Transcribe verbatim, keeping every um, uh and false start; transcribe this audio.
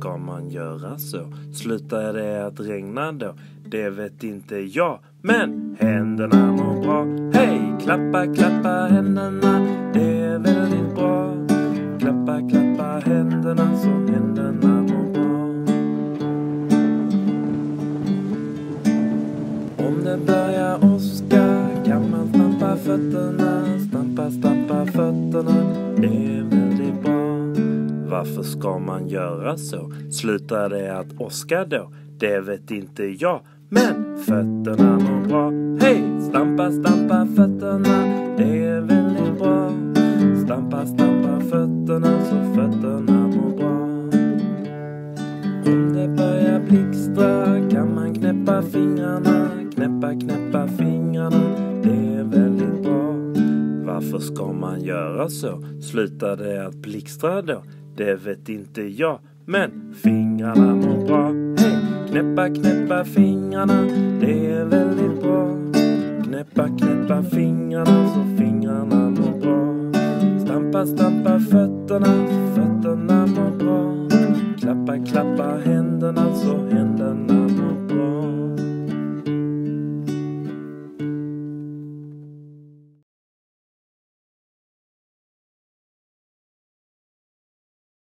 ska man göra så? Slutar det att regna då? Det vet inte jag. Men händerna mår bra. Hej, klappa, klappa händerna. Det är väldigt bra. Klappa, klappa händerna så händerna mår bra. Om det börjar åska kan man stampa fötterna. Stampa, stampa fötterna. Det är väldigt bra. Varför ska man göra så? Slutar det att åska då? Det vet inte jag. Men fötterna mår bra. Hej, stampa, stampa fötterna. Det är väldigt bra. Stampa, stampa fötterna så fötterna mår bra. Om det börjar blixtra kan man knäppa fingrarna. Knäppa, knäppa fingrarna. Det är väldigt bra. Varför ska man göra så? Slutar det att blixtra då? Det vet inte jag. Men fingrarna mår bra. Hej, knäppa, knäppa fingrarna. Det är väldigt bra. Knäppa, knäppa fingrarna så fingrarna mår bra. Stampa, stampa fötterna. Fötterna mår bra. Klappa, klappa